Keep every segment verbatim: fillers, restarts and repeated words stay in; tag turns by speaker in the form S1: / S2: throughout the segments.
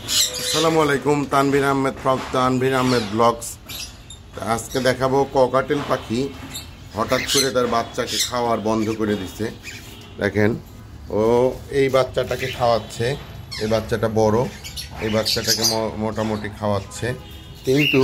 S1: আসসালামু আলাইকুম। Tanvir Ahmed from Tanvir Ahmed blogs. আজকে দেখাবো ককাটেল পাখি হঠাৎ করে তার বাচ্চাকে খাওয়ার বন্ধ করে দিছে। দেখেন, ও এই বাচ্চাটাকে খাওয়াচ্ছে, এই বাচ্চাটা বড়, এই বাচ্চাটাকে মোটামুটি খাওয়াচ্ছে, কিন্তু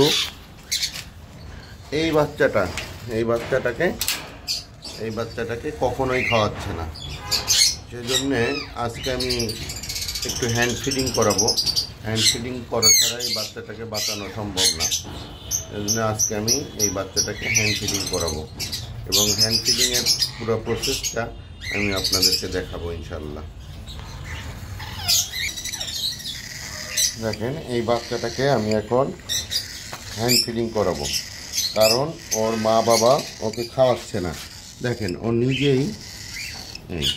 S1: এই বাচ্চাটা এই বাচ্চাটাকে এই বাচ্চাটাকে কখনোই খাওয়াচ্ছে না। সেজন্যে আজকে আমি একটু হ্যান্ড ফিডিং করাবো। হ্যান্ড ফিডিং করা ছাড়া এই বাচ্চাটাকে বাঁচানো সম্ভব না। এই জন্য আজকে আমি এই বাচ্চাটাকে হ্যান্ড ফিডিং করাবো এবং হ্যান্ড ফিডিংয়ের পুরো প্রসেসটা আমি আপনাদেরকে দেখাবো ইনশাল্লাহ। দেখেন, এই বাচ্চাটাকে আমি এখন হ্যান্ড ফিডিং করাবো, কারণ ওর মা বাবা ওকে খাওয়াচ্ছে না। দেখেন, ও নিজেই এই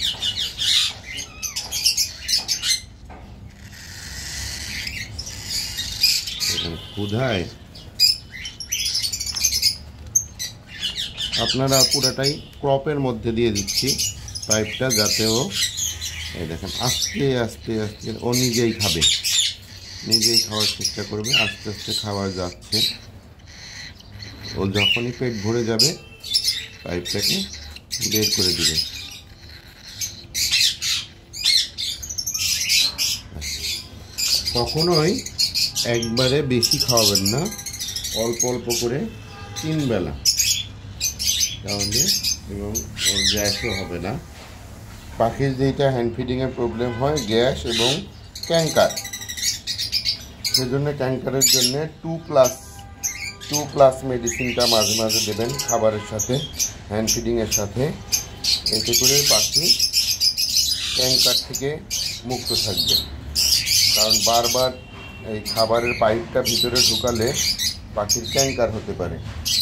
S1: ক্ষুধায় আপনারা পুরাটাই ক্রপের মধ্যে দিয়ে দিচ্ছি পাইপটা, যাতে ও এই দেখেন আস্তে আস্তে আস্তে ও নিজেই খাবে, নিজেই খাওয়ার চেষ্টা করবে। আস্তে আস্তে খাওয়া যাচ্ছে। ও যখনই পেট ভরে যাবে পাইপটাকে বের করে দিবে। কখনোই একবারে বেশি খাওয়াবেন না, অল্প অল্প করে তিন বেলা, তাহলে এবং ওর গ্যাসও হবে না। পাখির যেটা হ্যান্ড ফিডিংয়ের প্রবলেম হয় গ্যাস এবং ক্যাঙ্কার, সেজন্য ক্যাঙ্কারের জন্য টু প্লাস টু প্লাস মেডিসিনটা মাঝে মাঝে দেবেন খাবারের সাথে, হ্যান্ড ফিডিংয়ের সাথে। এতে করে পাখি ক্যাঙ্কার থেকে মুক্ত থাকবে। কারণ বারবার এই খাবারের পাইপটা ভিতরে ঢুকালে পাখির ক্যাঙ্কার হতে পারে।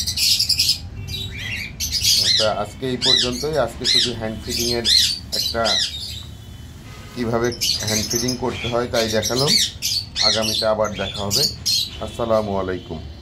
S1: আজকে এই পর্যন্তই। আজকে শুধু হ্যান্ড ফিডিংয়ের একটা কীভাবে হ্যান্ড ফিডিং করতে হয় তাই দেখালাম। আগামীতে আবার দেখা হবে। আসসালামু আলাইকুম।